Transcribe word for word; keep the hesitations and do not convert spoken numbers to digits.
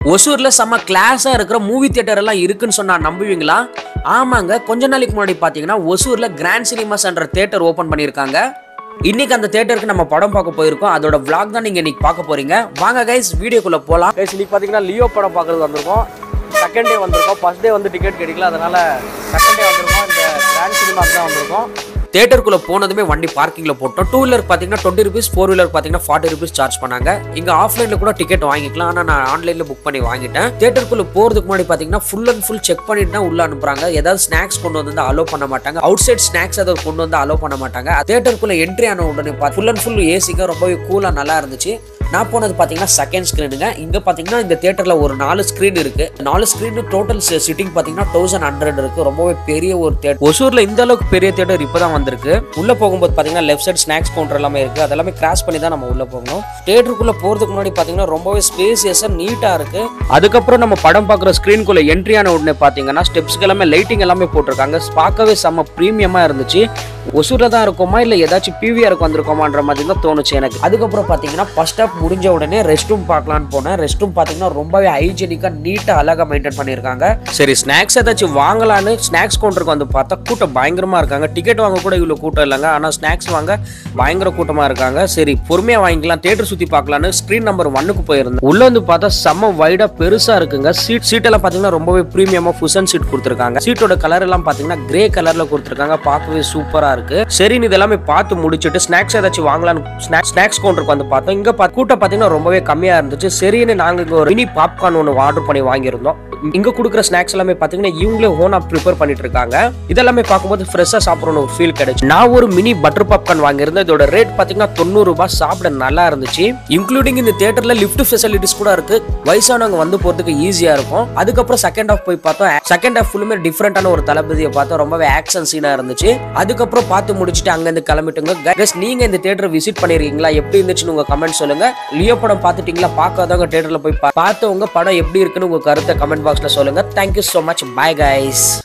ஒசூர்ல செம்ம கிளாஸா இருக்கிற மூவி தியேட்டர் எல்லாம் இருக்குன்னு சொன்னா நம்புவீங்களா? ஆமாங்க, கொஞ்ச நாளைக்கு முன்னாடி பாத்தீங்கன்னா ஒசூர்ல கிராண்ட் சினிமாஸ் என்ற தியேட்டர் ஓபன் பண்ணிருக்காங்க. இன்னைக்கு அந்த தியேட்டருக்கு நம்ம படம் பார்க்க போயிருக்கோம். அதோட vlog தான் நீங்க இன்னைக்கு பார்க்க போறீங்க. வாங்க கைஸ், வீடியோக்குள்ள போலாம். கைஸ், இன்னைக்கு பாத்தீங்கன்னா லியோ படம் பார்க்கறது வந்திருக்கோம். செகண்ட் டே வந்திருக்கோம். ஃபர்ஸ்ட் டே வந்து டிக்கெட் கிடைக்கல, அதனால செகண்ட் டே வந்திருக்கோம். இந்த கிராண்ட் சினிமாக்கு தான் வந்திருக்கோம். தியேட்டருக்குள்ள போனதுமே வண்டி பார்க்கிங்ல போட்டோம். டூ வீலர் பாத்தீங்கன்னா டுவெண்ட்டி ருபீஸ், ஃபோர் வீலர் பாத்தீங்கன்னா ஃபார்ட்டி ருபீஸ் சார்ஜ் பண்ணாங்க. இங்க ஆஃப்லைன்ல கூட டிக்கெட் வாங்கிக்கலாம், ஆனா நான் ஆன்லைன்ல புக் பண்ணி வாங்கிட்டேன். தியேட்டருக்குள்ள போறதுக்கு முன்னாடி பாத்தீங்கன்னா ஃபுல் அண்ட் ஃபுல் செக் பண்ணிட்டு தான் உள்ள அனுப்புறாங்க. ஏதாவது ஸ்நாக்ஸ் கொண்டு வந்து அலோ பண்ண மாட்டாங்க. அவுட் சைட் ஸ்நாக்ஸ் ஏதாவது கொண்டு வந்து அலோ பண்ண மாட்டாங்க. தியேட்டருக்குள்ள என்ட்ரி ஆன உடனே ஃபுல் அண்ட் ஃபுல் ஏசிங்க ரொம்பவே கூலா நல்லா இருந்துச்சு. நான் போனது பாத்தீங்கன்னா செகண்ட் ஸ்கிரீனுங்க. இங்க பாத்தீங்கன்னா இந்த தியேட்டர்ல ஒரு நாலு ஸ்கிரீன் இருக்கு. நாலு ஸ்கிரீன் டோட்டல் சிட்டிங் பாத்தீங்கன்னா தௌசண்ட் ஹண்ட்ரட் இருக்கு. ரொம்பவே பெரிய ஒரு தியேட்டர். ஒசூர்ல இந்த அளவுக்கு பெரிய தியேட்டர் இப்பதான் வந்திருக்கு. உள்ள போகும்போது பாத்தீங்கன்னா லெஃப்ட் சைட் ஸ்நாக்ஸ் கவுண்டர் எல்லாமே இருக்கு. அதெல்லாமே கிராஸ் பண்ணி தான் நம்ம உள்ள போகணும். தியேட்டருக்குள்ள போறதுக்கு முன்னாடி பாத்தீங்கன்னா ரொம்பவே ஸ்பேசியஸா நீட்டா இருக்கு. அதுக்கப்புறம் நம்ம படம் பாக்குற ஸ்கிரீனுக்குள்ள என்ட்ரி ஆன உடனே பாத்தீங்கன்னா ஸ்டெப்ஸ்க்கு எல்லாமே லைட்டிங் எல்லாமே போட்டிருக்காங்க. பார்க்கவே செம்ம பிரீமியமா இருந்துச்சு. ஒசூர்ல தான் இருக்குமா இல்ல ஏதாச்சும் பிவிஆருக்கு வந்திருக்கோமான்ற மாதிரி தான் தோணுச்சு எனக்கு. அதுக்கப்புறம் பாத்தீங்கன்னா ஃபர்ஸ்ட் ஸ்டாப் முடிஞ்ச உடனே ரெஸ்ட் ரூம் பார்க்கலான்னு போனேன். ரெஸ்ட் ரூம் பாத்தீங்கன்னா ரொம்பவே ஹைஜீனிக்கா நீட்டா அழகா மெயின்டைன் பண்ணிருக்காங்க. சரி, ஸ்நாக்ஸ் ஏதாச்சும் வாங்கலான்னு ஸ்நாக்ஸ் கவுண்டருக்கு வந்து பார்த்தா கூட்டம் பயங்கரமா இருக்காங்க. டிக்கெட் வாங்க கூட இவ்வளவு கூட்டம் இல்லைங்க, ஆனா ஸ்நாக்ஸ் வாங்க பயங்கர கூட்டமா இருக்காங்க. சரி, பொறுமையா வாங்கிக்கலாம், தியேட்டர் சுத்தி பார்க்கலான்னு ஸ்கிரீன் நம்பர் ஒன்னுக்கு போயிருந்தேன். உள்ள வந்து பார்த்தா செம்ம வைடா பெருசா இருக்குங்க. சீட் சீட் எல்லாம் பாத்தீங்கன்னா ரொம்பவே பிரீமியமா ஃபுஷன் சீட் கொடுத்துருக்காங்க. சீட்டோட கலர் எல்லாம் பாத்தீங்கன்னா கிரே கலர்ல கொடுத்துருக்காங்க. பார்க்கவே சூப்பரா இருக்கு. சரி, இது எல்லாமே பார்த்து முடிச்சுட்டு ஸ்நாக்ஸ் ஏதாச்சும் வாங்கலான்னு ஸ்நாக்ஸ் கவுண்டருக்கு வந்து பார்த்தோம். இங்க கூட்டம் பாத்தீங்கன்னா ரொம்பவே கம்மியா இருந்துச்சு. சரின்னு நாங்க இங்க ஒரு மினி பாப்கார்ன் ஒன்று ஆர்டர் பண்ணி வாங்கியிருந்தோம். இங்க கொடுக்குற ஸ்நாக்ஸ் எல்லாமே பாத்தீங்கன்னா இவங்களே ஓனா ப்ரிப்பேர் பண்ணிட்டு இருக்காங்க. இதெல்லாமே பார்க்கும்போது ஃப்ரெஷ்ஷா சாப்பிடணும் ஒரு ஃபீல் கிடைச்சு. நான் ஒரு மினி பட்டர் பாப்கார்ன் வாங்கியிருந்தேன். இதோட ரேட் பாத்தீங்கன்னா தொண்ணூறு ரூபாய். சாப்பிட நல்லா இருந்துச்சு. இன்க்ளூடிங் இந்த தியேட்டர்ல லிஃப்ட் ஃபெசிலிட்டிஸ் கூட இருக்கு. வயசானவங்க வந்து போறதுக்கு ஈஸியா இருக்கும். அதுக்கப்புறம் செகண்ட் ஹாஃப் போய் பார்த்தோம். செகண்ட் ஹாஃப் ஃபுல்லுமே டிஃப்ரெண்டான ஒரு தளபதியை பார்த்தோம். ரொம்பவே ஆக்ஷன் சீனா இருந்துச்சு. அதுக்கப்புறம் பார்த்து முடிச்சுட்டு அங்க இருந்து கிளம்பிட்டுங்க. கைஸ், நீங்க இந்த தியேட்டர் விசிட் பண்ணிருக்கீங்களா? எப்படி இருந்துச்சுன்னு உங்க கமெண்ட் சொல்லுங்க. லியோ படம் பார்த்துட்டீங்களா? பார்க்காதவங்க தியேட்டர்ல போய் பார்த்தவங்க படம் எப்படி இருக்குன்னு உங்க கருத்தை கமெண்ட் பாக்ஸ்ல சொல்லுங்க. Thank you so much. Bye guys.